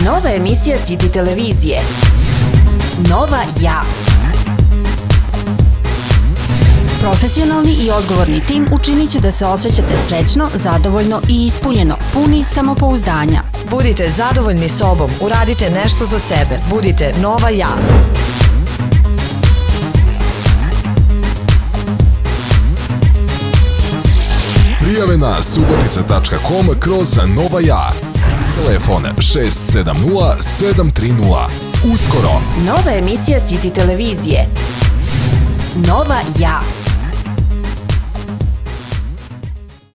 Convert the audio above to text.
Nova emisija City televizije. Nova ja. Profesionalni i odgovorni tim učinit će da se osjećate srećno, zadovoljno i ispunjeno, puni samopouzdanja. Budite zadovoljni sobom, uradite nešto za sebe, budite nova ja. Prijave na subotica.com/Nova ja. Telefon 670 730. Uskoro. Nova emisija City televizije. Nova ja.